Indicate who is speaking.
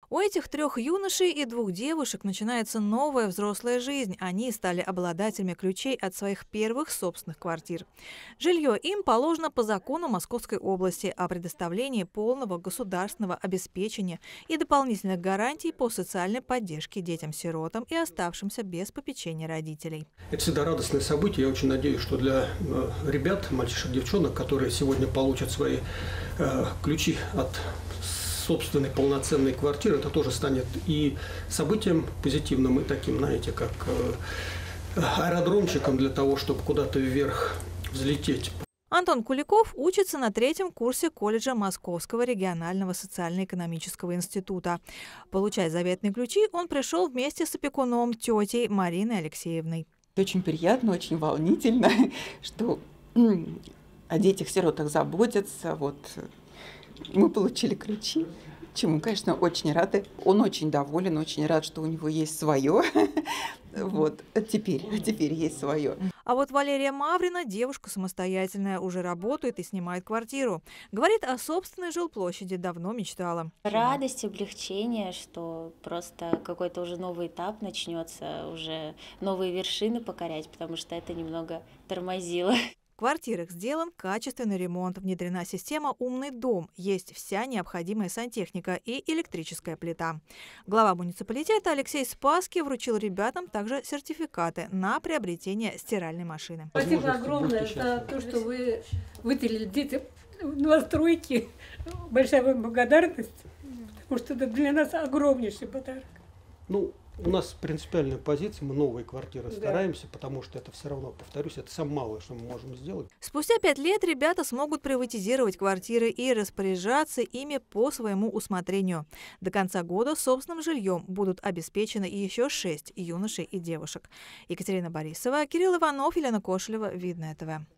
Speaker 1: У этих трех юношей и двух девушек начинается новая взрослая жизнь. Они стали обладателями ключей от своих первых собственных квартир. Жилье им положено по закону Московской области о предоставлении полного государственного обеспечения и дополнительных гарантий по социальной поддержке детям-сиротам и оставшимся без попечения родителей.
Speaker 2: Это всегда радостное событие. Я очень надеюсь, что для ребят, мальчишек, девчонок, которые сегодня получат свои ключи от собственной полноценной квартиры, это тоже станет и событием позитивным, и таким, знаете, как аэродромчиком для того, чтобы куда-то вверх взлететь.
Speaker 1: Антон Куликов учится на третьем курсе колледжа Московского регионального социально-экономического института. Получать заветные ключи он пришел вместе с опекуном тетей Мариной Алексеевной.
Speaker 3: Очень приятно, очень волнительно, что о детях-сиротах заботятся. Вот мы получили ключи, чему, конечно, очень рады. Он очень доволен, очень рад, что у него есть свое. Вот, теперь есть свое.
Speaker 1: А вот Валерия Маврина, девушка самостоятельная, уже работает и снимает квартиру. Говорит, о собственной жилплощади давно мечтала.
Speaker 4: Радость, облегчение, что просто какой-то уже новый этап начнется, уже новые вершины покорять, потому что это немного тормозило.
Speaker 1: В квартирах сделан качественный ремонт, внедрена система «Умный дом», есть вся необходимая сантехника и электрическая плита. Глава муниципалитета Алексей Спасский вручил ребятам также сертификаты на приобретение стиральной машины.
Speaker 5: Спасибо огромное за то, что вы выделили детям новостройки. Большая вам благодарность, потому что это для нас огромнейший подарок.
Speaker 2: Ну, у нас принципиальная позиция, мы новые квартиры стараемся, потому что это все равно, повторюсь, это самое малое, что мы можем сделать.
Speaker 1: Спустя 5 лет ребята смогут приватизировать квартиры и распоряжаться ими по своему усмотрению. До конца года собственным жильем будут обеспечены еще 6 юношей и девушек. Екатерина Борисова, Кирилл Иванов, Елена Кошелева, Видное ТВ.